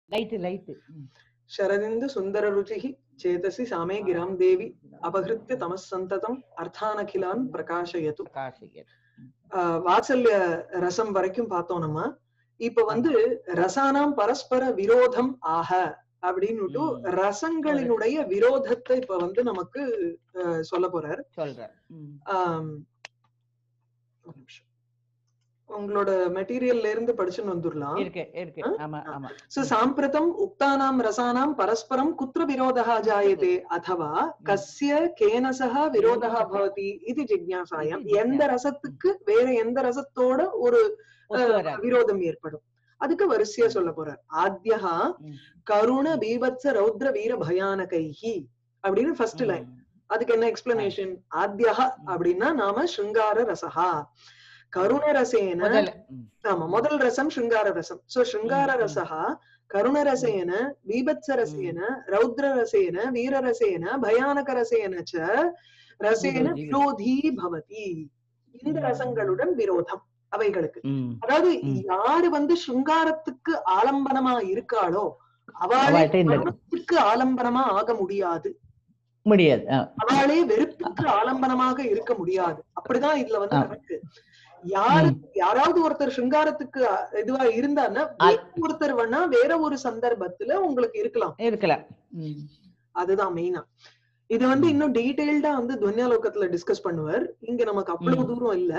Light light Sharadindu सुन्दर रुचिः चेतसि सामे गिरां देवी अपहृत्य तमः सन्ततम् अर्थानखिलान् प्रकाशयतु. வாத்சல்ய ரசம் வரைக்கும் பார்த்தோம் நம்ம. இப்ப வந்து ரசானாம் பரஸ்பர விரோதம் ஆக அப்படின்னுட்டு ரசங்களினுடைய விரோதத்தை இப்ப வந்து நமக்கு சொல்ல போறார். உங்களோட மெட்டீரியல்ல இருந்து படிச்சுன்னு வந்துடலாம். சோ சாம்பிரதம் உக்தானாம் ரசானாம் பரஸ்பரம் குத்ர விரோதः ஜாயதே அथवा கஸ்ய கேன சஹ விரோதः பவதி இது ஜிக்ஞாசாயம். எந்த ரசத்துக்கு வேற எந்த ரசத்தோட ஒரு விரோதம் ஏற்படும் அதுக்கு வரிசையா சொல்ல போறார். ஆத்யஹா கருண பீபத்ஸ ரௌத்ர வீர பயானகைஹி அப்படின்னு ஃபர்ஸ்ட் லைன். அதுக்கு என்ன எக்ஸ்பிளனேஷன்? ஆத்யஹா அப்படின்னா நாம ஸ்ருங்கார ரசஹா கருணரசேன. ஆமா, முதல் ரசம் ஸ்ருங்கார ரசம். சோ ஸ்ருங்கார ரசஹா கருணரசேன பீபத்ஸரசேன ரௌத்ரரசேன வீரரசேன பயானகரசேன ச ரசேன விரோதி பவதி. இந்த ரசங்களுடன் விரோதம் அவைகளுக்கு. அதாவது யாரு வந்து ஸ்ருங்காரத்துக்கு ஆலம்பனமா இருக்காளோ அவளுக்கு ஆலம்பனமா ஆக முடியாது. அவளே வெறுப்புக்கு ஆலம்பனமாக இருக்க முடியாது. அப்படிதான் இதுல வந்து நமக்கு யாராவது ஒருத்தர் ஸ்ருங்காரத்துக்கு இதுவா இருந்தான்னா ஒருத்தர் வேணா வேற ஒரு சந்தர்ப்பத்துல உங்களுக்கு இருக்கலாம். அதுதான் மெயினா. இது வந்து இன்னும் டீடைல்டா வந்து துன்யாலோகத்துல டிஸ்கஸ் பண்ணுவார். இங்க நமக்கு அவ்வளவு தூரம் இல்ல.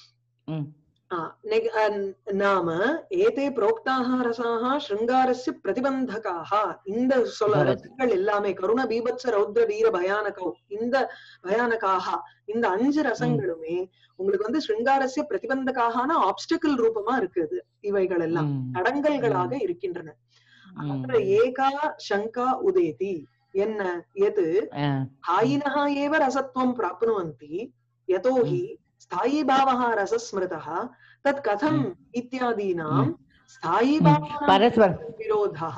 நாம ஏதே புரோக்தாக ரசாக ஸ்ருங்காரஸ்ய பிரதிபந்தகாக. இந்த ரசங்கள் எல்லாமே கருண பீபத்ஸ ரௌத்ர வீர பயானகோ இந்த பயானகாக இந்த 5 ரசங்களுமே உங்களுக்கு வந்து ஸ்ருங்காரஸ்ய பிரதிபந்தகான ஆப்ஸ்டக்கிள் ரூபமா இருக்குது. இவைகள் எல்லாம் தடங்கல்களாக இருக்கின்றன. ஏகா சங்கா உதேதி என்ன எது ஹாயினஹா ஏவ ரசத்வம் பிராப்னுவந்தி யதோஹி स्थायी भावः रसस्मृतः तत् कथम् इत्यादीनां स्थायी भावः विरोधः.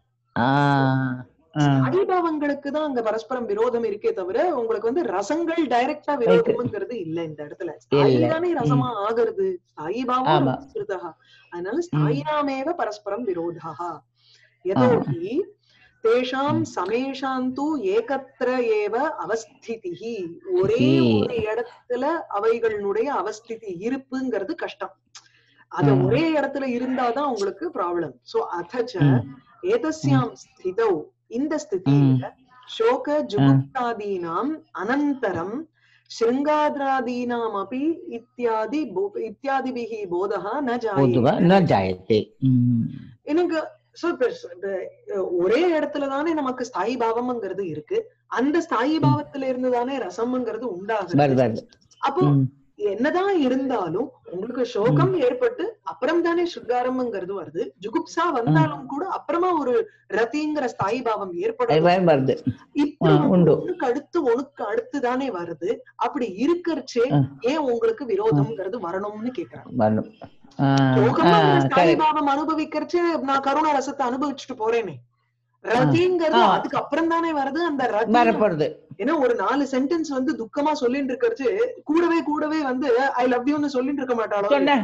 स्थायी भावங்களுக்கு தான் அங்க பரஸ்பரம் விரோதம் இருக்கே தவிர உங்களுக்கு வந்து ரசங்கள் டைரக்டா விரோதம்ங்கிறது இல்ல. இந்த இடத்துல ஸ்தாயிதானே ரசமா ஆகிறது. ஸ்தாயி பாவம் ரசஸ்மிருதः. அதனால ஸ்தாயினாமேவ பரஸ்பரம் விரோதः. யதோஹி தேஷாம் சமேஷாந்து ஏகத்ர ஏவ அவஸ்திதிஹி. ஒரே ஒரு இடத்துல அவைகளுடைய அவஸ்திதி இருப்புங்கிறது கஷ்டம். அது ஒரே இடத்துல இருந்தாதான் உங்களுக்கு ப்ராப்ளம். சோ அதச்ச ஏதஸ்யாம் ஸ்திதௌ இந்த ஸ்திதியில சோக ஜுகுப்தாதீனாம் அனந்தரம் ஸ்ருங்காத்ராதீனாம் அபி இத்யாதிபிஹி போதஹ ந ஜாயதே. எனக்கு ஒரே இடத்துலதானே நமக்கு ஸ்தாயி பாவம்ங்கிறது இருக்கு. அந்த ஸ்தாயி பாவத்துல இருந்துதானே ரசம்ங்கிறது உண்டாகுது. அப்போ என்னதான் இருந்தாலும் உங்களுக்கு சோகம் ஏற்பட்டு அப்புறம் தானே சுகாரம்ங்கிறது வருது. ஜுகுப்சா வந்தாலும் கூட அப்புறமா ஒரு ரத்திங்கிற ஸ்தாயி பாவம் ஏற்படுது. இப்ப உனக்கு அடுத்துதானே வருது. அப்படி இருக்கிறச்சே ஏன் உங்களுக்கு விரோதம்ங்கிறது வரணும்னு கேக்குறாங்க. ஸ்தாயி பாவம் அனுபவிக்கிறச்சு நான் கருண ரசத்தை அனுபவிச்சுட்டு போறேனே. ரதிங்கிறது அதுக்கு அப்புறம் தானே வருது. அந்த ரதி ஏன்னா ஒரு 4 சென்டென்ஸ் வந்து துக்கமா சொல்லிட்டு இருக்கிறச்சு கூடவே வந்து ஐ லவ் யூன்னு சொல்லிட்டு இருக்க மாட்டாளோ.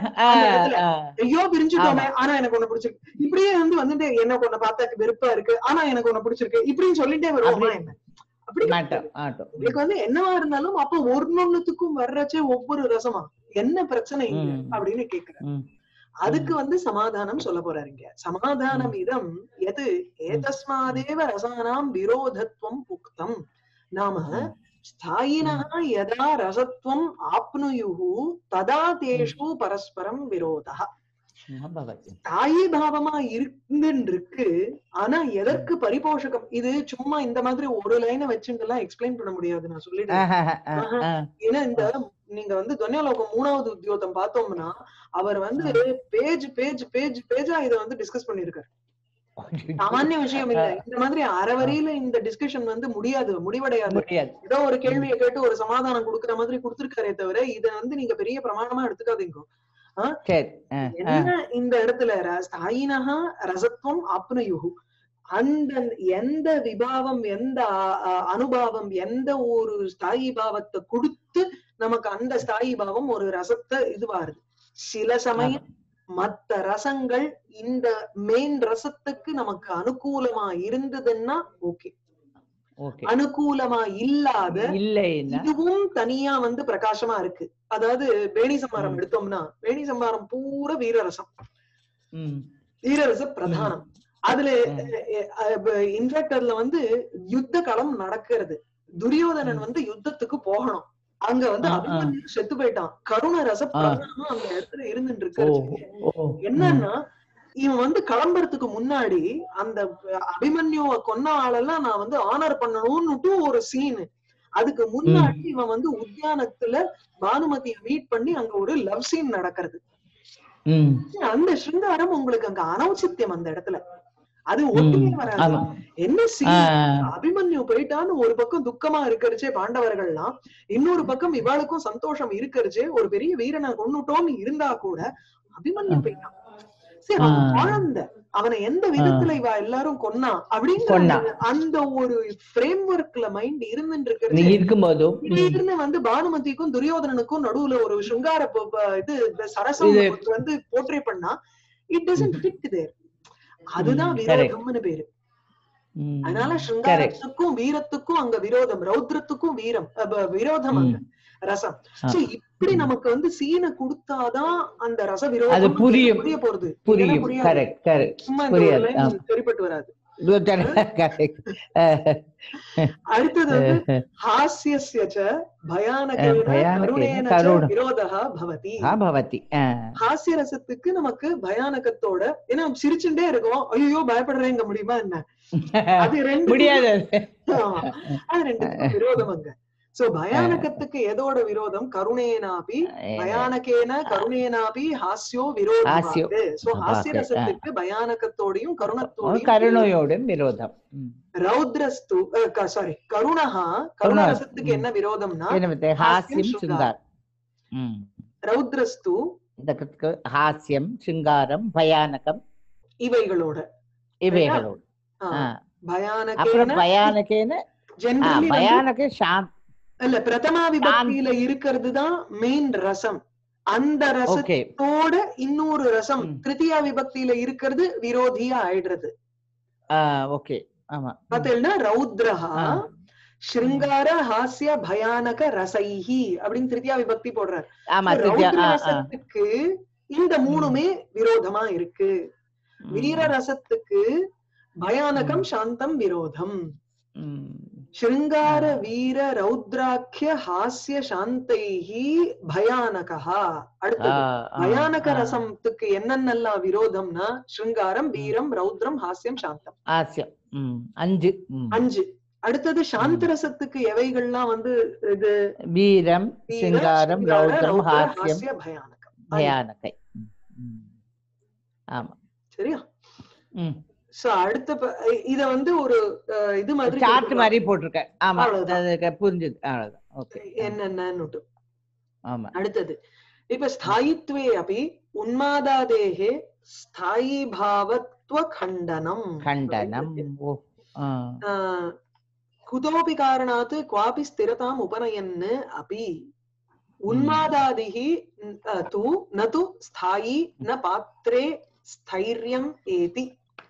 ஐயோ பிரிஞ்சுட்டோமே ஆனா எனக்கு ஒண்ணு பிடிச்சிருக்கு. இப்படியே வந்துட்டு எனக்கு ஒண்ணு பார்த்தா வெறுப்பா இருக்கு ஆனா எனக்கு ஒண்ணு பிடிச்சிருக்கு இப்படின்னு சொல்லிட்டே வருவோமா என்ன? அப்படி உங்களுக்கு வந்து என்னவா இருந்தாலும் அப்ப ஒன்னொன்னுத்துக்கும் வர்றச்சே ஒவ்வொரு ரசமா என்ன பிரச்சனை அப்படின்னு கேக்குறேன். அதுக்கு வந்து சமாதானம் சொல்ல போறாருங்க. சமாதானம் இதம் எது ஏதஸ்மாதேவ ரசானாம் விரோதத்வம் உக்தம். நாம ஸ்தாயினஹ யதா ரசத்வம் ஆப்னுயுஹு ததா தேஷு பரஸ்பரம் விரோதः. ஸ்தாயி பாவமா இருக்கு ஆனா எதற்கு பரிபோஷகம்? இது சும்மா இந்த மாதிரி ஒரு லைனை வச்சுங்கெல்லாம் எக்ஸ்பிளைன் பண்ண முடியாது. நான் சொல்லிட்டேன். ஏன்னா இந்த நீங்க வந்து துன்யாலோகம் 3வது உத்யோகம் பார்த்தோம்னா அவர் வந்து பேஜா இதை வந்து டிஸ்கஸ் பண்ணிருக்காரு. சாமானிய விஷயம் இல்ல. இந்த மாதிரி அறவரையில இந்த டிஸ்கஷன் வந்து முடிவடையாது. ஏதோ ஒரு கேள்வியை கேட்டு ஒரு சமாதானம் கொடுக்குற மாதிரி கொடுத்திருக்காரே தவிர இத வந்து நீங்க பெரிய பிரமாணமா எடுத்துக்காதீங்க. என்ன இந்த இடத்துல ஸ்தாயினஹா ரசத்வம் ஆப்னுயுஹு அந்த எந்த விபாவம் எந்த அனுபாவம் எந்த ஒரு ஸ்தாயி பாவத்தை கொடுத்து நமக்கு அந்த ஸ்தாயி பாவம் ஒரு ரசத்தை இதுவாருது. சில சமயம் மத்த ரசங்கள் இந்த மெயின் ரசத்துக்கு நமக்கு அனுகூலமா இருந்ததுன்னா ஓகே, அனுகூலமா இல்லாத இதுவும் தனியா வந்து பிரகாசமா இருக்கு. அதாவது வேணி சம்பாரம் எடுத்தோம்னா வேணி சம்பாரம் பூரா வீரரசம், வீரரச பிரதானம். அதுல இன்ஃபேக்ட் அதுல வந்து யுத்த களம் நடக்கிறது. துரியோதனன் வந்து யுத்தத்துக்கு போகணும். அங்க வந்து அபிமன்யு செத்து போயிட்டான். கருண ரச பிரதானமா அந்த இடத்துல இருந்துட்டு இருக்கு. என்னன்னா இவன் வந்து கிளம்புறதுக்கு முன்னாடி அந்த அபிமன்யுவை கொன்ன ஆளெல்லாம் நான் வந்து ஆனர் பண்ணணும்னுட்டு ஒரு சீன். அதுக்கு முன்னாடி இவன் வந்து உத்தியானத்துல பானுமதியை மீட் பண்ணி அங்க ஒரு லவ் சீன் நடக்கிறது. அந்த சிருங்காரம் உங்களுக்கு அங்க அனௌச்சித்தியம் அந்த இடத்துல. அது ஒட்டுமே வராது. என்ன சீன், அபிமன்யு போயிட்டான்னு ஒரு பக்கம் துக்கமா இருக்கிறச்சே பாண்டவர்கள்லாம், இன்னொரு பக்கம் இவாளுக்கும் சந்தோஷம் இருக்கிறச்சே ஒரு பெரிய வீரனை கொன்னுட்டோன்னு இருந்தா கூட அபிமன்யு போயிட்டான். சரி, அவன் குழந்தை, அவனை எந்த விதத்துல இவ எல்லாரும் கொன்னா அப்படின்னு அந்த ஒரு ஃப்ரேம் ஒர்க்ல மைண்ட் இருந்துட்டு வந்து பானுமதிக்கும் துரியோதனனுக்கும் நடுவுல ஒரு சிருங்கார இது சரசம் வந்து போர்ட்ரே பண்ணா இட் டசன்ட் ஃபிட் தேர். அதுதான் விரோதம்னு பேரு. அதனால சிருங்காரத்துக்கும் வீரத்துக்கும் அங்க விரோதம், ரௌத்ரத்துக்கும் வீரம் விரோதம் அங்க ரசம். இப்படி நமக்கு வந்து சீனை கொடுத்தாதான் அந்த ரச விரோதம் புரிய போறது. சரிப்பட்டு வராது. அடுத்தது வந்து ஹாஸ்யஸ்ய பயானகேன விரோதஹ பவதி. ஹாஸ்ய ரசத்துக்கு நமக்கு பயானகத்தோட, ஏன்னா சிரிச்சுட்டே இருக்கோம், ஐயோ பயப்படுறேங்க முடியுமா என்ன, அது ரெண்டு முடியாது. அது ரெண்டு விரோதம் அங்க. சோ பயானகத்துக்கு எதோட விரோதம்? கருணேனாபி பயானகேன கருணேனாபி ஹாஸ்யோ விரோதம். சோ ஹாஸ்ய ரசத்துக்கு பயானகத்தோடையும் கருணத்தோடையும் விரோதம். ரௌத்ரஸ்து சாரி கருணஹா, கருண ரசத்துக்கு என்ன விரோதம்னா ஹாஸ்யம் சிங்காரம். ரௌத்ரஸ்து ஹாஸ்யம் சிங்காரம் பயானகம் இவைகளோட பயானகேன பயானக சாந்த் இல்ல பிரதமா விபக்தியில இருக்கிறதுதான் மெயின் ரசம். அந்த ரசத்தோட இன்னொரு ரசம் திருத்தியா விபக்தியில இருக்கிறது விரோதியா ஆயிடுறது. பாத்தீங்கன்னா ரௌத்ரஹா ஸ்ருங்கார ஹாஸ்ய பயானக ரசைஹி அப்படின்னு திருத்தியா விபக்தி போடுறாரு. ரௌத்ர ரசத்துக்கு இந்த மூணுமே விரோதமா இருக்கு. வீர ரசத்துக்கு பயானகம் சாந்தம் விரோதம். ஸ்ருங்கார வீர ரௌத்ராக்கிய ஹாஸ்ய சாந்தைஹி பயானகஹா. அடுத்தது பயானக ரசத்துக்கு என்னென்னலாம் விரோதம்னா ஸ்ருங்காரம், வீரம், ரௌத்ரம், ஹாஸ்யம், சாந்தம். அஞ்சு. அடுத்தது சாந்த ரசத்துக்கு எவைகள்லாம் வந்து இது வீரம், ஸ்ருங்காரம், ரௌத்ரம், ஹாஸ்யம், பயானகம். ஆமா, சரியா? அடுத்த இத வந்து ஒரு இது மாதிரி சார்ட் மாதிரி போட்டிருக்கேன். ஆமா, புரிஞ்சது. என்னன்னு. ஆமா. அடுத்தது இப்ப ஸ்தாயித்வே அபி உன்மாதாதேஹே ஸ்தாயி பாவத்வ கண்டனம். குதோபி காரணாத் குவாபி ஸ்திரதாம் உபநயன்னு அபி உன்மாதாதிஹி து நது ஸ்தாயி ந பாத்ரே ஸ்தைர்யம் ஏதி.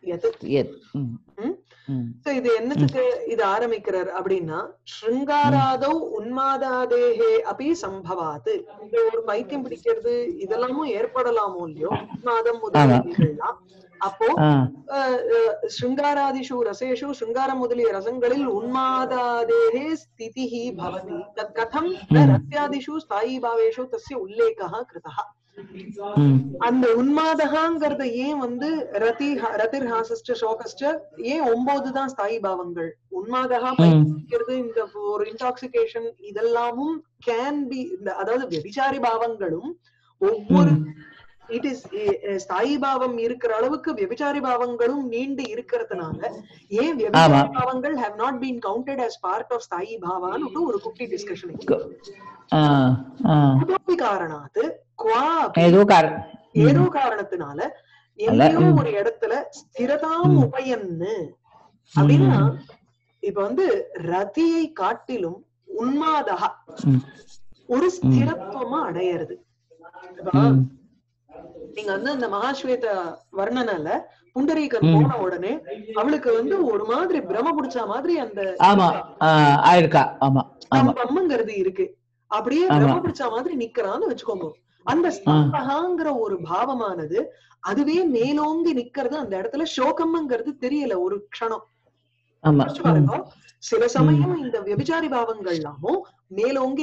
இது என்னத்துக்கு இது ஆரம்பிக்கிறார் அப்படின்னா, ஸ்ருங்காராதோ உன்மாதாதேஹே அபி சம்பவாத். இந்த ஒரு பைத்தியம் பிடிக்கிறது இதெல்லாமும் ஏற்படலாமோ இல்லையோ, உன்மாதம் முதலியெல்லாம். அப்போ ஸ்ருங்காராதிஷு ரசேஷு, ஸ்ருங்காரம் முதலிய ரசங்களில் உன்மாதாதேஹே ஸ்திதிஹி பவதி. தத் கதம் ரஸ்யாதிஷு ஸ்தாயி பாவேஷு தஸ்ய உல்லேகஹ கிருதஹ. அந்த உன்மாதகாங்கிறத ஏன் வந்து ரதிர் ஹாசஸ்ட சோகஸ்ட ஏன் 9 தான் ஸ்தாயி பாவங்கள்? உன்மாதகா பயிற்சிக்கிறது, இந்த ஒரு இன்டாக்சிகேஷன் இதெல்லாமும் கேன் பி, அதாவது விபச்சாரி பாவங்களும் ஒவ்வொரு இட் இஸ் ஸ்தாயி பாவம் இருக்கிற அளவுக்கு விபச்சாரி பாவங்களும் நீண்டு இருக்கிறதுனால ஏன் விபச்சாரி பாவங்கள் have not been counted as part of ஸ்தாயி பாவான்னு ஒரு குட்டி டிஸ்கஷன். காரணாத்து ஏதோ காரணத்தினால எங்கேயோ ஒரு இடத்துல ஸ்திரதாம் உபயன்னு அப்படின்னா, இப்ப வந்து ரதியை காட்டிலும் உன்மாதகா ஒரு ஸ்திரத்துவமா அடையிறது. நீங்க வந்து அந்த மகாஸ்வேத வர்ணனால புண்டரீகன் போன உடனே அவளுக்கு வந்து ஒரு மாதிரி பிரம பிடிச்ச மாதிரி அந்த ஸ்தம்பம்ங்கிறது இருக்கு. அப்படியே பிரம பிடிச்ச மாதிரி நிக்கிறான்னு வச்சுக்கோங்க. அந்த ஸ்தம்பகாங்கிற ஒரு பாவமானது அதுவே மேலோங்கி நிக்கிறது. அந்த இடத்துல சோகம்ங்கிறது தெரியல ஒரு க்ஷணம். பாருங்க, சில சமயம் இந்த விபச்சாரி பாவங்கள்லாமும் மேலோங்கி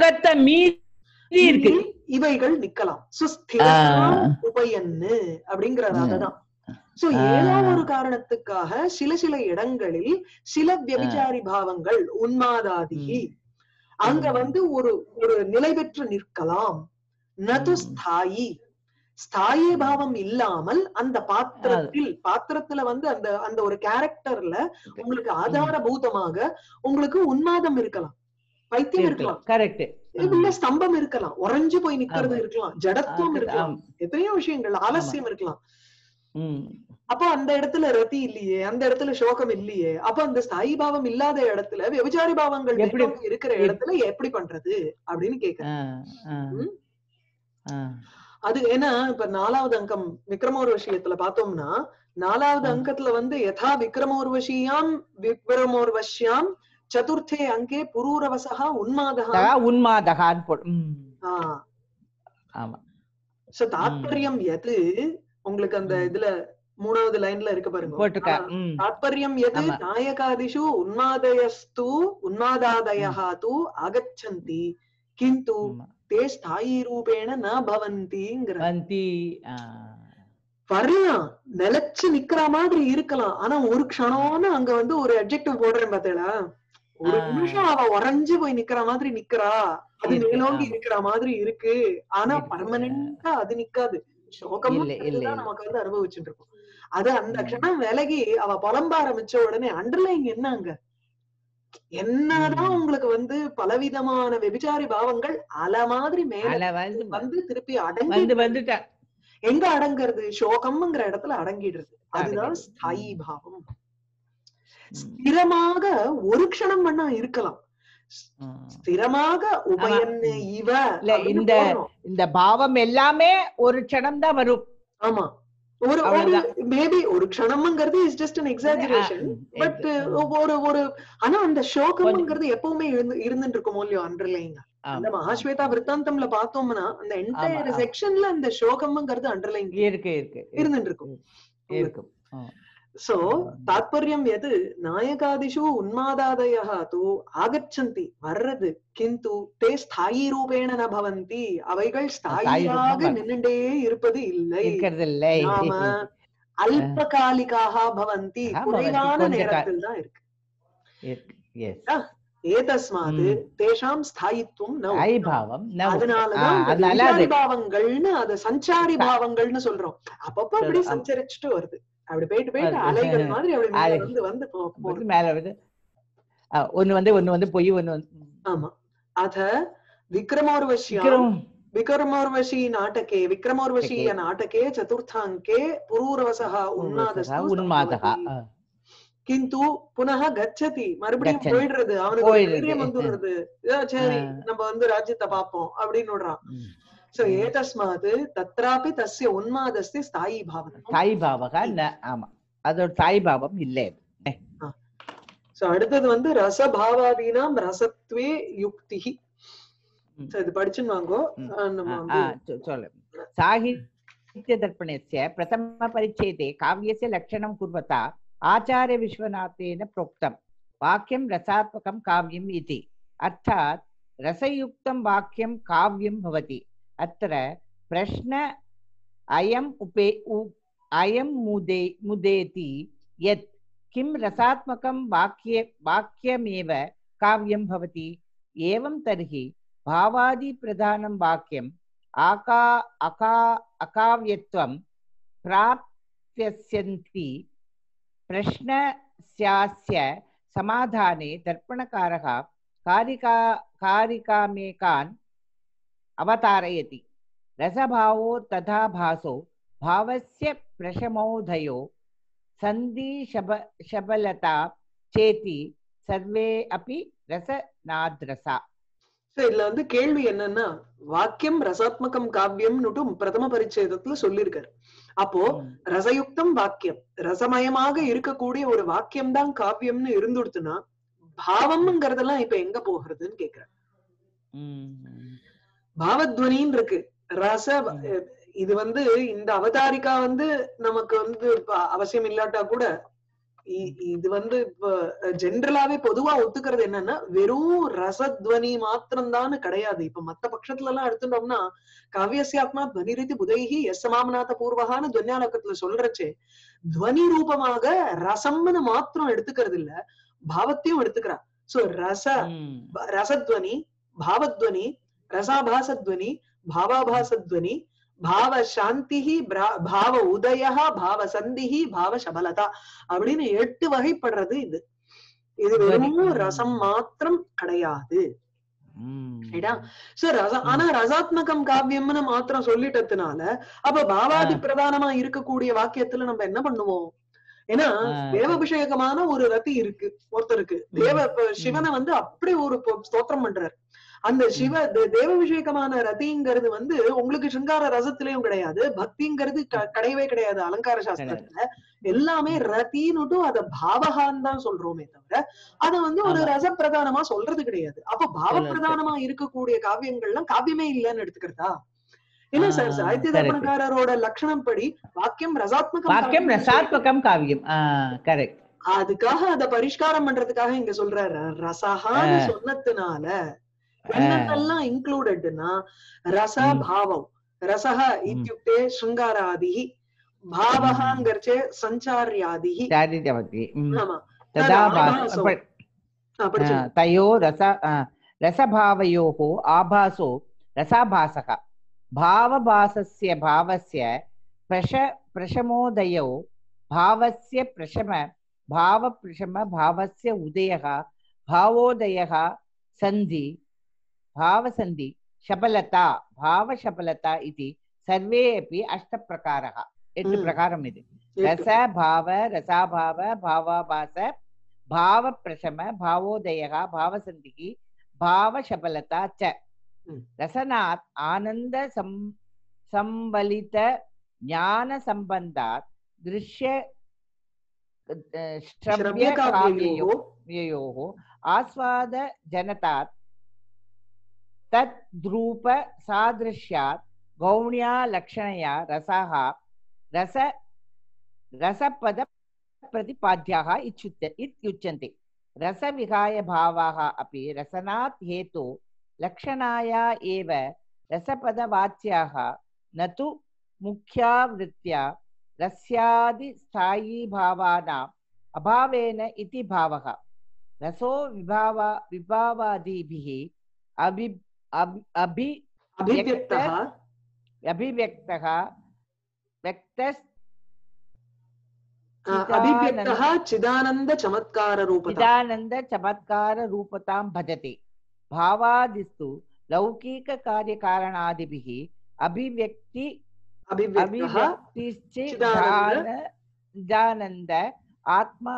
நிக்க இவைகள் நிக்கலாம். உபயன்னு அப்படிங்கிறது அததான். சோ ஏதோ ஒரு காரணத்துக்காக சில சில இடங்களில் சில விபச்சாரி பாவங்கள் உன்மாதாதி அங்க வந்து ஒரு ஒரு நிலை பெற்று நிற்கலாம். நது ஸ்தாயி ஸ்தாயி பாவம் இல்லாமல் அந்த பாத்திரத்துல வந்து அந்த அந்த ஒரு கேரக்டர்ல உங்களுக்கு ஆதாரபூதமாக உங்களுக்கு உன்மாதம் இருக்கலாம், பைத்தியம் இருக்கலாம், இல்ல ஸ்தம்பம் இருக்கலாம், உறைஞ்சு போய் நிக்கிறது இருக்கலாம், ஜடத்துவம் இருக்கலாம், எத்தனையோ விஷயங்கள், ஆலசியம் இருக்கலாம். அப்ப அந்த இடத்துல ரதி இல்லையே, அந்த இடத்துல சோகம் இல்லையே, அப்ப அந்த ஸ்தாயி பாவம் இல்லாத இடத்துல விபச்சாரி பாவங்கள் இருக்கிற இடத்துல எப்படி பண்றது அப்படின்னு கேக்குறேன். அது ஏன்னா இப்ப 4வது அங்கம் விக்ரமோர்வசியத்துல பார்த்தோம்னா 4வது அங்கத்துல வந்து யதா விக்ரமோர்வசியாம் விக்ரமோர்வசியாம் சதுர்த்தே அங்கே புரூரவசா உன்மாதகா தாத்பரியம் எது உங்களுக்கு அந்த இதுல 3வது லைன்ல இருக்கு பாருங்க. தாத்பரியம் எது நாயகாதிஷு உன்மாதயஸ்து உன்மாதாதயஹ து ஆகச்சந்தி கிந்து தே ஸ்தாயி ரூபேண ந பவந்திங்கற வரலாம், நிலைச்சு நிக்கிற மாதிரி இருக்கலாம். ஆனா ஒரு க்ஷணம்னு அங்க வந்து ஒரு அட்ஜெக்டிவ் போடுறேன் பாத்தீங்களா, ஒரு நிமிஷம் அவ உறைஞ்சு போய் நிக்கிற மாதிரி நிக்கிறா, அது மேலோங்கி இருக்கிற மாதிரி இருக்கு. ஆனா பர்மனண்டா அது நிக்காது. சோகம் நமக்கு வந்து அனுபவிச்சுட்டு இருக்கோம். அது அந்த க்ஷணம் விலகி அவ புலம்ப ஆரம்பிச்ச உடனே அண்டர்லைங் என்னங்க, என்னதான் உங்களுக்கு வந்து பலவிதமான விபச்சாரி பாவங்கள் அல மாதிரி மேல வந்து திருப்பி அடங்கி எங்க அடங்குறது, சோகம்ங்கிற இடத்துல அடங்கிடுறது. அதுதான் ஸ்தாயி பாவம். ஸ்திரமாக ஒரு க்ஷணம் வேணா இருக்கலாம், ஸ்திரமாக உபயன்னு இவ இந்த பாவம் எல்லாமே ஒரு க்ஷணம் தான் வரும். ஆமா, ஒரு மேபி ஒரு க்ஷணம்ங்கிறது is just an exaggeration, but ஒரு ஆனா அந்த சோகம்ங்கிறது எப்பவுமே இருந்துட்டு இருக்கும் இல்லையோ அண்டர்லைங். அந்த மகாஸ்வேதா விருத்தாந்தம்ல பார்த்தோம்னா அந்த என்டையர் செக்ஷன்ல அந்த சோகம்ங்கிறது அண்டர்லைங் இருந்துட்டு இருக்கும். சோ தாத்பரியம் எது நாயகாதிஷு உன்மாதாதயஹ து ஆகச்சந்தி வர்றது, கிந்து தே ஸ்தாயி ரூபேண ந பவந்தி அவைகள் ஸ்தாயியாக நின்னுட்டே இருப்பது இல்லை, நாம அல்பகாலிகாக பவந்தி குறைவான நேரத்தில் தான் இருக்கு. ஏதஸ்மாது தேஷாம் ஸ்தாயித்வம் ந. அதனாலதான் விபச்சாரி பாவங்கள்னு அது சஞ்சாரி பாவங்கள்னு சொல்றோம். அப்பப்ப அப்படி சஞ்சரிச்சுட்டு வருது, அப்படி போயிட்டு அலைகள் மாதிரி அப்படி வந்து மேல வருது. ஒண்ணு வந்து போய் ஒண்ணு வந்து. ஆமா, அத விக்ரமோர்வசி நாடகே விக்ரமோர்வசீய நாடகே சதுர்த்தாங்கே புரூரவசः உன்மாதः கிந்து புனः கச்சதி மறுபடியும் போயிடுறது, அவனுக்கு தைரியம் வந்துடுறது, சரி நம்ம வந்து ராஜ்யத்தை பாப்போம் அப்படின்னு விடுறான். சோ ஏதஸ்மாத் தத்ராபி தஸ்ய உன்மாதஸ்ய ஸ்தாயி பாவக. ஆமா, அது ஒரு ஸ்தாயி பாவம் இல்லை. சோ அடுத்தது வந்து ரசபாவாதீனாம் ரசத்வே யுக்திஹி. சோ இது படிச்சுன்னு வாங்கோ. சொல்ல சாகித்ய தர்ப்பணஸ்ய பிரதம பரிச்சேதே காவ்யஸ்ய லட்சணம் குர்வதா आचार्य विश्वनाथेन प्रोक्तं वाक्यं रसात्मकं काव्यम् इति, अर्थात् रसयुक्तं वाक्यं काव्यं भवति. अत्र प्रश्न अयं मुदेति यत् किं रसात्मकं वाक्यमेव काव्यं भवति. एवं तर्हि भावादि प्रधानं वाक्यं अकाव्यत्वं प्राप्स्यन्ति. प्रश्नस्यास्य समाधाने दर्पणकारः कारिकामेकान् अवतारयति. रसभावो तथा भासो भावस्य प्रशमोदयो सन्धि शबलता चेति सर्वे अपि रसनाद्रसा. இதுல வந்து கேள்வி என்னன்னா, வாக்கியம் ரசாத்மகம் காவியம்னுட்டும் பிரதம பரிச்சேதத்துல சொல்லியிருக்காரு. அப்போ ரசயுக்தம் வாக்கியம், ரசமயமாக இருக்கக்கூடிய ஒரு வாக்கியம் தான் காவியம்னு இருந்துடுத்துனா பாவம்ங்கிறதெல்லாம் இப்ப எங்க போகிறதுன்னு கேக்குறேன். பாவத்வனின்னு இருக்கு. ரச இது வந்து இந்த அவதாரிக்கா வந்து நமக்கு வந்து அவசியம் இல்லாட்டா கூட இது வந்து இப்ப ஜென்ரலாவே பொதுவா ஒத்துக்கிறது என்னன்னா வெறும் ரசத்வனி மாத்திரம்தான் கிடையாது. இப்ப மத்த பட்சத்துல எல்லாம் எடுத்துட்டோம்னா காவியசியாத்மா துவனி ரீதி புதைகி எஸ்மாமநாத பூர்வகான்னு துவன்யாலோகத்துல சொல்றச்சே துவனி ரூபமாக ரசம்னு மாத்திரம் எடுத்துக்கிறது இல்ல, பாவத்தையும் எடுத்துக்கிறா. சோ ரசத்வனி, பாவத்வனி, ரசாபாசத்வனி, பாவாபாசத்வனி, பாவ சாந்தி, பாவ உதய, பாவ சந்தி, பாவ சபலதா அப்படின்னு 8 வகைப்படுறது இது. இது வெறும் ரசம் மாத்திரம் கிடையாது. ஆனா ரசாத்மகம் காவியம்னு மாத்திரம் சொல்லிட்டதுனால அப்ப பாவாதி பிரதானமா இருக்கக்கூடிய வாக்கியத்துல நம்ம என்ன பண்ணுவோம்? ஏன்னா தேவபிஷேகமான ஒரு ரதி இருக்கு ஒருத்தருக்கு. சிவனை வந்து அப்படி ஒரு ஸ்தோத்திரம் பண்றாரு. அந்த தேவபிஷேகமான ரதிங்கிறது வந்து உங்களுக்கு சிங்கார ரசத்திலயும் கிடையாது, பக்திங்கிறது கிடையவே கிடையாது. அலங்கார சாஸ்திரத்துல எல்லாமே ரத்தின்னுட்டும் அத பாவகான்னு தான் சொல்றோமே தவிர அத வந்து ஒரு ரச பிரதானமா சொல்றது கிடையாது. அப்ப பாவ பிரதானமா இருக்கக்கூடிய காவியங்கள்லாம் காவியமே இல்லைன்னு எடுத்துக்கிறதா? இல்ல சார், சாகித்ய தர்ப்பணக்காரரோட லட்சணம் படி வாக்கியம் ரசாத்மகம் காவியம். அதுக்காக அத பரிஷ்காரம் பண்றதுக்காக இங்க சொல்றாரு ரசஹான்னு சொன்னதுனால என்னென்னலாம் இன்க்ளூடட்னா ரச பாவம், ரசஹ இத்யுக்தே ஸ்ருங்காராதி, பாவஹாங்கர்ச்சே சஞ்சார்யாதி. ஆமா, தயோ ரசபாவயோஹ ஆபாசோ ரசாபாசக भावभासस्य भावस्य प्रशमोदयो भावस्य प्रशम भावप्रशम भावस्य उदयः भावोदयः संधि भावसन्धि शबलता भावशबलता इति सर्वे अपि 8 प्रकारः. 8 प्रकारम् इति. रस भाव रसाभाव भावाभास भावप्रशम भावोदयः भावसन्धिः भावशबलता च. रसनात् आनंद संबलित ज्ञान संबंधात् दृश्य श्रव्य काव्ययोः आस्वाद जनतात् तद्रूप सादृश्यात् गौण्या लक्षणया रसाः रस रसपद प्रतिपाद्याः इत्युच्यन्ते. रस विहाय भावाः अपि रसनात् हेतु लक्षणाया एव रसपदवाच्याः न तु मुख्यावृत्त्या रस्यादि स्थायी भावानाम् अभावेन इति भावः. रसो विभावादिभिः अभिव्यक्तः चिदानंद चमत्कार रूपतां भजते. भावादिस्तु लौकिक कार्य कारणादिभिः चिदानंद आत्मा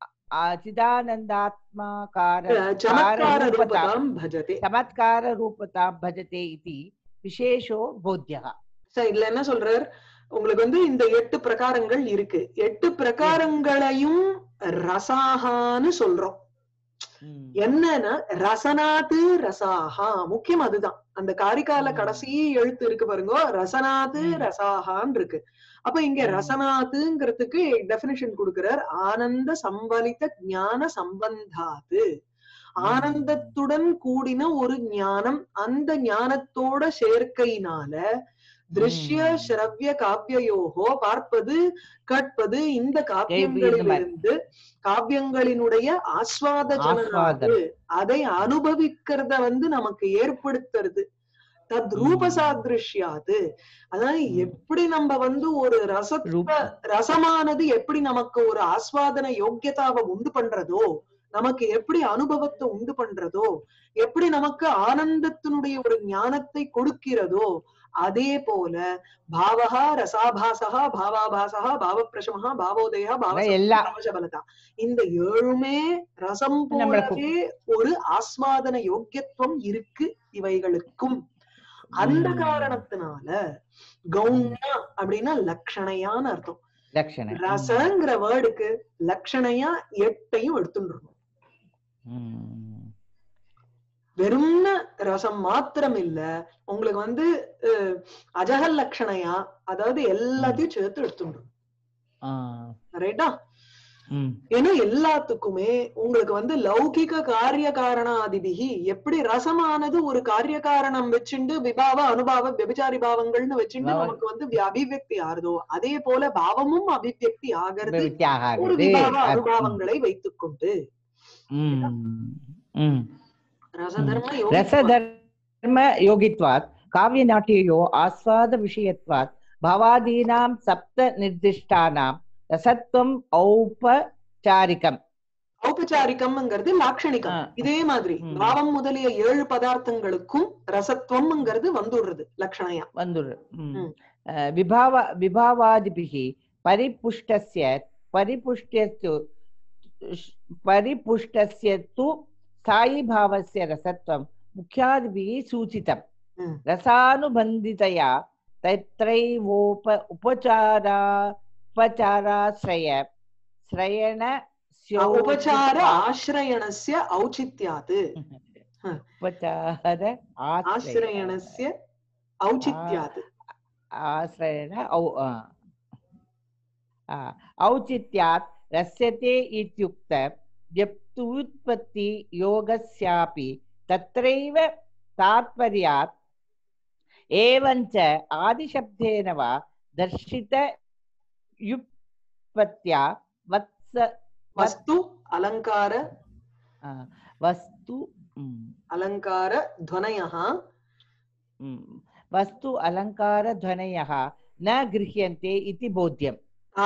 चमत्कार रूपतां भजते इति विशेषो बोध्यः. இதுல என்ன சொல்றார்? உங்களுக்கு வந்து இந்த 8 பிரகாரங்கள் இருக்கு. 8 பிரகாரங்களையும் ரசாகான்னு சொல்றோம். என்னன்னா ரசனாத்து ரசாஹா, முக்கியம் அதுதான். அந்த காரிகால கடைசி எழுத்து இருக்கு பாருங்க, ரசனாத்து ரசாஹான்னு இருக்கு. அப்ப இங்க ரசனாத்துங்கிறதுக்கு டெபினிஷன் கொடுக்கிறார். ஆனந்த சம்பலித ஞான சம்பந்தாத்து, ஆனந்தத்துடன் கூடின ஒரு ஞானம், அந்த ஞானத்தோட சேர்க்கையினால திருஷ்ய ஸ்ரவ்ய காவியோகோ, பார்ப்பது கேட்பது, இந்த காவியங்களிலிருந்து காவியங்களினுடைய ஆஸ்வாதஜனனாது அதை அனுபவிக்கிறத வந்து நமக்கு ஏற்படுத்துறது. தத் ரூப சாதிருஷ்யாது, அதாவது எப்படி நம்ம வந்து ஒரு ரசமானது எப்படி நமக்கு ஒரு ஆஸ்வாதன யோக்கியதாவை உண்டு பண்றதோ, நமக்கு எப்படி அனுபவத்தை உண்டு பண்றதோ, எப்படி நமக்கு ஆனந்தத்தினுடைய ஒரு ஞானத்தை கொடுக்கிறதோ, அதே போல பாவஹா ரசாபாசஹா பாவாபாசஹா பாவப்பிரசமஹா பாவோதயா பாவசபலதா இந்த ஏழுமே ரசம் போலவே ஒரு ஆஸ்வாதன யோக்கியத்துவம் இருக்கு இவைகளுக்கும். அந்த காரணத்தினால கௌண்யா அப்படின்னா லட்சணையான அர்த்தம். ரசங்கிற வேர்டுக்கு லட்சணையா 8ஐயும் எடுத்துட்டு வெறும் ரசம் மாத்திரம் இல்ல, உங்களுக்கு அஜகல் லட்சணையா, அதாவது எல்லாத்தையும் சேர்த்து எடுத்துட்டு ரைட்டா. ஏன்னா எல்லாத்துக்குமே உங்களுக்கு லௌகிக காரிய காரணாதிபிகி எப்படி ரசமானது ஒரு காரிய காரணம் வச்சுண்டு விபாவ அனுபாவ விபச்சாரி பாவங்கள்னு வச்சுண்டு நமக்கு அபிவியக்தி ஆறுதோ, அதே போல பாவமும் அபிவியக்தி ஆகிறது ஒரு விபாவ அனுபாவங்களை வைத்துக் கொண்டு. ரசதர்ம யோகித்வாத் காவிய நாட்டியோ ஆஸ்வாத விஷயத்வாத் பவாதீனாம் சப்த நிர்திஷ்டானாம் ரசத்துவம் ஔபசாரிகம். ஔபசாரிகம்ங்கிறது லாட்சணிகம். இதே மாதிரி பாவம் முதலிய 7 பதார்த்தங்களுக்கும் ரசத்துவம்ங்கிறது வந்துடுறது லட்சணையா வந்துடுறது. விபாவாதிபிகி பரிபுஷ்டஸ்ய து स्थायी भावस्य रसत्वं मुख्यादिभिः सूचितं. रसानुबन्धितया उपचाराश्रयणस्य औचित्यात् औचित्यात् रस्यते इत्युक्त व्युत्पत्ति योगस्यापि तत्रैव तात्पर्यात् एवञ्च आदिशब्देन वा दर्शित युत्पत्त्या वस्तु अलंकार ध्वनयः न गृह्यन्ते इति बोध्यम्.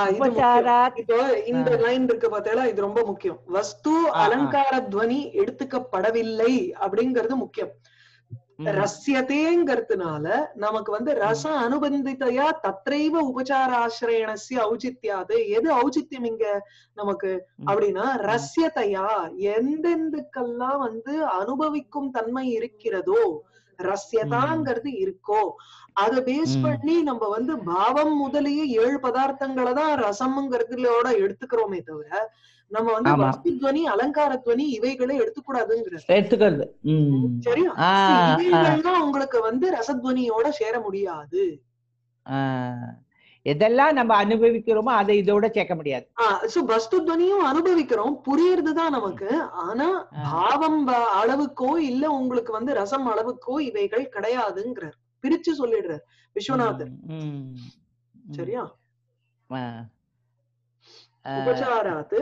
இந்த லைன் இருக்கு பார்த்தா இது ரொம்ப முக்கியம். வஸ்து அலங்கார துவனி எடுத்துக்கப்படவில்லை அப்படிங்கிறது முக்கியம். ரஸ்யதேங்கிறதுனால நமக்கு ரச அனுபந்திதையா தத்ரைவ உபசார ஆசிரயணஸ்ய ஔச்சித்யாது. எது ஔச்சித்யம் இங்க நமக்கு அப்படின்னா ரஸ்யதையா எந்தெந்துக்கெல்லாம் அனுபவிக்கும் தன்மை இருக்கிறதோ, ரஸ்யதாங்கிறது இருக்கோ, அத பேஸ் பண்ணி நம்ம பாவம் முதலிய 7 பதார்த்தங்களை தான் ரசம்ங்கிறதுலோட எடுத்துக்கிறோமே தவிர நம்ம வஸ்து துவனி அலங்கார துவனி இவைகளை எடுத்துக்கூடாதுங்கிறது. சரியா? இவைகள்லாம் உங்களுக்கு ரசத்வனியோட சேர முடியாது. எதெல்லாம் நம்ம அனுபவிக்கிறோமோ அதை இதோட சேர்க்க முடியாது. வஸ்து துவனியும் அனுபவிக்கிறோம், புரியுறதுதான் நமக்கு. ஆனா பாவம் அளவுக்கோ இல்ல உங்களுக்கு ரசம் அளவுக்கோ இவைகள் கிடையாதுங்கிறார், பிரிச்சு சொல்லிடுறார் விஸ்வநாதர். சரியா? உபசாராத்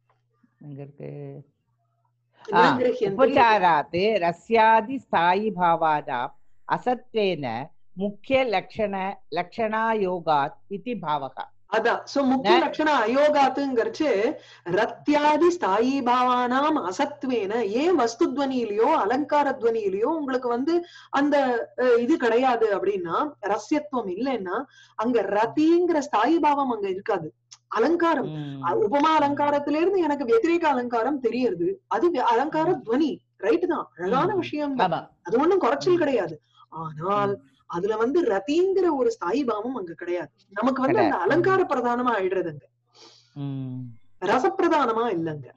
உபசாராத் ரஸ்யாதி ஸ்தாயி பாவாதாம் அசத்வேன முக்கிய லட்சணாயோகாத் இதி பாவகா. அதான் முக்கிய லட்சண அயோகாத்துங்கிறச்சு ரத்யாதி ஸ்தாயி பாவானாம் அசத்வேன. ஏன் வஸ்துத்வனியிலயோ அலங்கார துவனியிலயோ உங்களுக்கு அந்த இது கிடையாது அப்படின்னா, ரஸ்யத்துவம் இல்லைன்னா அங்க ரத்திங்கிற ஸ்தாயி பாவம் அங்க இருக்காது. அலங்காரம் உபமா அலங்காரத்தில இருந்து எனக்கு வெதிரேக அலங்காரம் தெரியுது, அது அலங்கார துவனி. ரைட்டு தான், அழகான விஷயம் தான், அது ஒண்ணும் குறைச்சல் கிடையாது. ஆனால் அதுல ரத்திங்கிற ஒரு ஸ்தாயி பாவம் அங்க கிடையாது. நமக்கு அந்த அலங்கார பிரதானமா ஆயிடுறதுங்க, ரசப்பிரதானமா இல்லங்க.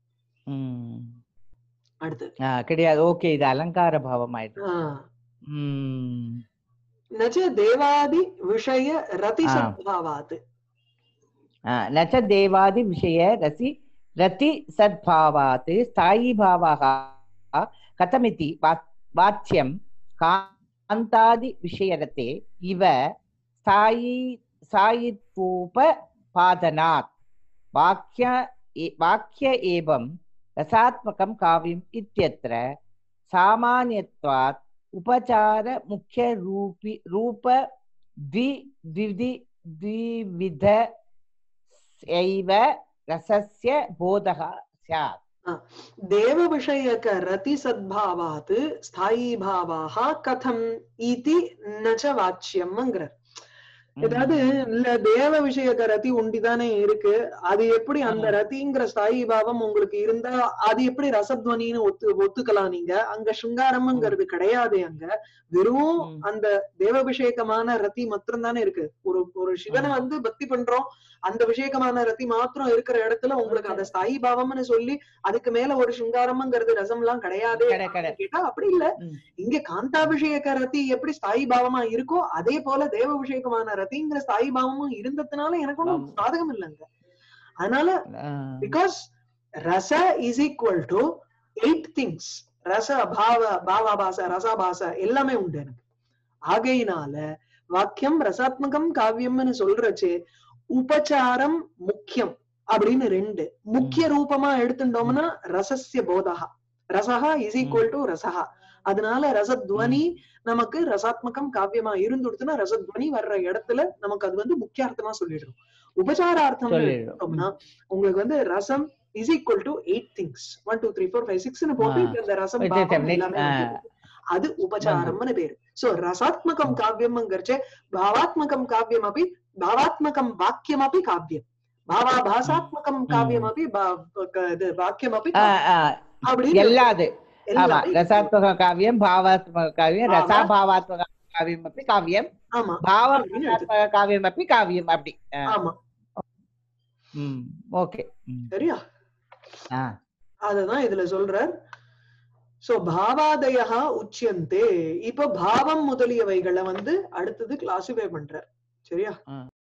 அடுத்து கிடையாது. ஓகே, இது அலங்கார பாவம் ஆயிடுது. நச்ச தேவாதி விஷய ரதி சத்பாவாத். நச்ச தேவாதி விஷய ரதி சத்பாவாத் ஸ்தாயி பாவः கதமிதி வாச்யம் காந்தாதி விஷயரதே இவ சாயித்வோபபாதனாத் வாக்ய ஏவம் ரசாத்மகம் காவியம் இத்யத்ர சாமான்யத்வாத் உபசார முக்கிய ரூப द्विविध रसस्य बोधः स्यात्. தேவ விஷயக ரதி சத்பாவாத் ஸ்தாயி பாவாஹ கதம் இதி நச வாச்சியம்ங்கற. ஏதாவது இல்ல தேவ விஷயக்க ரதி ஒண்டிதானே இருக்கு, அது எப்படி அந்த ரதிங்கிற ஸ்தாயி பாவம் உங்களுக்கு இருந்தா அது எப்படி ரசத்வனின்னு ஒத்துக்கலாம் நீங்க? அங்க சிங்காரம்ங்கிறது கிடையாது, அங்க வெறும் அந்த தேவபிஷேகமான ரதி மாத்திரம் தானே இருக்கு. ஒரு சிவனை வந்து பக்தி பண்றோம், அந்த விஷேகமான ரதி மாத்திரம் இருக்கிற இடத்துல உங்களுக்கு அந்த ஸ்தாயி பாவம்னு சொல்லி அதுக்கு மேல ஒரு சிங்காரம்ங்கிறது ரசம் எல்லாம் கிடையாது கேட்டா அப்படி இல்ல. இங்க காந்தாபிஷேக ரதி எப்படி ஸ்தாயி பாவமா இருக்கோ அதே போல தேவ விஷேகமான ரதிங்கிற ஸ்தாயி பாவமும் இருந்ததுனால எனக்கு ஒன்றும் சாதகம் இல்லைங்க. அதனால பிகாஸ் ரச இஸ் ஈக்குவல் டு 8 திங்ஸ், ரச பாவ பாவாபாச ரசாபாச எல்லாமே உண்டு எனக்கு. ஆகையினால வாக்கியம் ரசாத்மகம் காவியம்னு சொல்றச்சு உபச்சாரம் முக்கியம் அப்படின்னு 2 முக்கிய ரூபமா எடுத்துட்டோம்னா ரசஸ்ய போதகா, ரசஹா இஸ் ஈக்குவல் டு ரசஹா. அதனால ரசத்வனி நமக்கு ரசாத்மகம் காவியமா இருந்துடுதுன்னா ரசத்வனி வர்ற இடத்துல நமக்கு அது வந்து முக்கியார்த்தமா சொல்லிடுறோம். உபச்சாரார்த்தம் எடுத்தோம்னா உங்களுக்கு வந்து ரசம் இஸ் ஈக்குவல் டு 8 திங்ஸ் 1 2 3 4 5 6ன்னு போட்டு இந்த ரசம் பாவம் எல்லாமே அது உபச்சாரம்னு பேரு. சோ ரசாத்மகம் காவியம்ங்கிறச்சே பாவாத்மகம் காவியம் அப்படி பாவாத்மகம் வாக்கியம் அப்படி காவியம், பாவாபாசாத்மகம் காவியம் அப்படி வாக்கியம் அப்படி அப்படின்னு எல்லாது. ஆமா, ரசாத்மக காவியம், பாவாத்மக காவியம், ரசாபாவாத்மக காவியம் அப்படி காவியம், பாவாத்மக காவியம் அப்படி காவியம் அப்படி. ஆமா, ஓகே, சரியா? அதுதான் இதுல சொல்றார். சோ பாவாதயா உச்சியந்தே. இப்ப பாவம் முதலியவைகளை வந்து அடுத்தது கிளாசிஃபை பண்றார், சரியா?